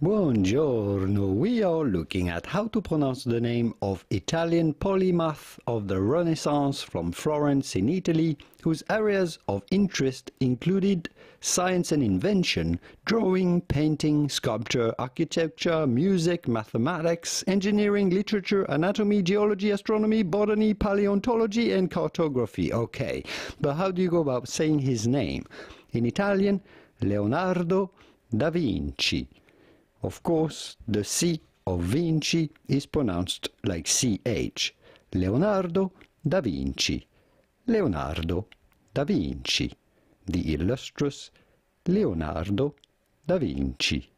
Buongiorno! We are looking at how to pronounce the name of Italian polymath of the Renaissance from Florence in Italy, whose areas of interest included science and invention, drawing, painting, sculpture, architecture, music, mathematics, engineering, literature, anatomy, geology, astronomy, botany, paleontology, and cartography. Okay, but how do you go about saying his name? In Italian, Leonardo da Vinci. Of course, the C of Vinci is pronounced like CH. Leonardo da Vinci. Leonardo da Vinci. The illustrious Leonardo da Vinci.